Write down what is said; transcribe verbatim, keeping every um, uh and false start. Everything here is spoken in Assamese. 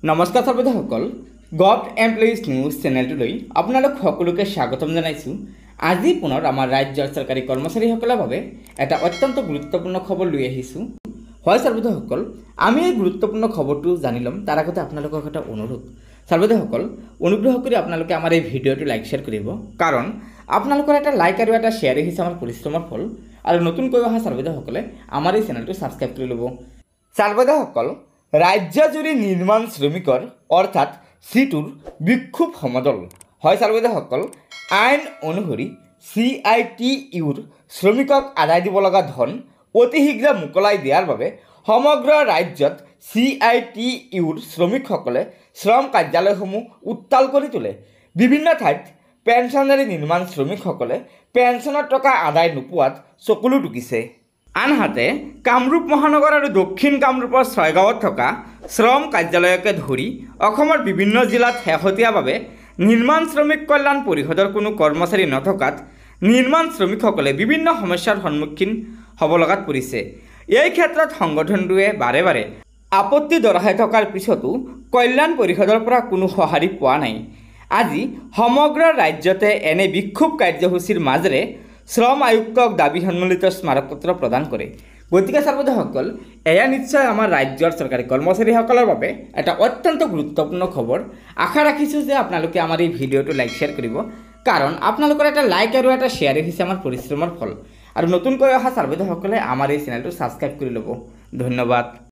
নমস্কাৰ সৰ্বদসকল গভট এমপ্লয়িজ নিউজ চেনেলটোলৈ আপোনালোক সকলোকে স্বাগতম জনাইছোঁ। আজি পুনৰ আমাৰ ৰাজ্যৰ চৰকাৰী কৰ্মচাৰীসকলৰ বাবে এটা অত্যন্ত গুৰুত্বপূৰ্ণ খবৰ লৈ আহিছোঁ। হয় সৰ্বদসকল, আমি এই গুৰুত্বপূৰ্ণ খবৰটো জানি ল'ম তাৰ আগতে আপোনালোকৰ এটা অনুৰোধ। সৰ্বদসকল, অনুগ্ৰহ কৰি আপোনালোকে আমাৰ এই ভিডিঅ'টো লাইক শ্বেয়াৰ কৰিব, কাৰণ আপোনালোকৰ এটা লাইক আৰু এটা শ্বেয়াৰ হৈছে আমাৰ পৰিশ্ৰমৰ ফল। আৰু নতুনকৈ অহা সৰ্বদসকলে আমাৰ এই চেনেলটো ছাবস্ক্ৰাইব কৰি ল'ব। সৰ্বদসকল, ৰাজ্যজুৰি নিৰ্মাণ শ্ৰমিকৰ অৰ্থাৎ চিটুৰ বিক্ষোভ সমদল। হয় সৰ্বদসকল, আইন অনুসৰি চি আই টি ইউৰ শ্ৰমিকক আদায় দিব লগা ধন অতি শীঘ্ৰে মোকলাই দিয়াৰ বাবে সমগ্ৰ ৰাজ্যত চি আই টি ইউৰ শ্ৰমিকসকলে শ্ৰম কাৰ্যালয়সমূহ উত্তাল কৰি তোলে। বিভিন্ন ঠাইত পেঞ্চনাৰী নিৰ্মাণ শ্ৰমিকসকলে পেঞ্চনৰ টকা আদায় নোপোৱাত চকুলো টুকিছে। আনহাতে কামৰূপ মহানগৰ আৰু দক্ষিণ কামৰূপৰ ছয়গাঁৱত থকা শ্ৰম কাৰ্যালয়কে ধৰি অসমৰ বিভিন্ন জিলাত শেহতীয়াভাৱে নিৰ্মাণ শ্ৰমিক কল্যাণ পৰিষদৰ কোনো কৰ্মচাৰী নথকাত নিৰ্মাণ শ্ৰমিকসকলে বিভিন্ন সমস্যাৰ সন্মুখীন হ'ব লগাত পৰিছে। এই ক্ষেত্ৰত সংগঠনটোৱে বাৰে বাৰে আপত্তি দৰ্শাই থকাৰ পিছতো কল্যাণ পৰিষদৰ পৰা কোনো সঁহাৰি পোৱা নাই। আজি সমগ্ৰ ৰাজ্যতে এনে বিক্ষোভ কাৰ্যসূচীৰ মাজেৰে শ্ৰম আয়ুক্তক দাবী সন্মিলিত স্মাৰকপত্ৰ প্ৰদান কৰে। গতিকে সৰ্বদসকল, এয়া নিশ্চয় আমাৰ ৰাজ্যৰ চৰকাৰী কৰ্মচাৰীসকলৰ বাবে এটা অত্যন্ত গুৰুত্বপূৰ্ণ খবৰ। আশা ৰাখিছোঁ যে আপোনালোকে আমাৰ এই ভিডিঅ'টো লাইক শ্বেয়াৰ কৰিব, কাৰণ আপোনালোকৰ এটা লাইক আৰু এটা শ্বেয়াৰ হৈছে আমাৰ পৰিশ্ৰমৰ ফল। আৰু নতুনকৈ অহা সৰ্বদসকলে আমাৰ এই চেনেলটো ছাবস্ক্ৰাইব কৰি ল'ব। ধন্যবাদ।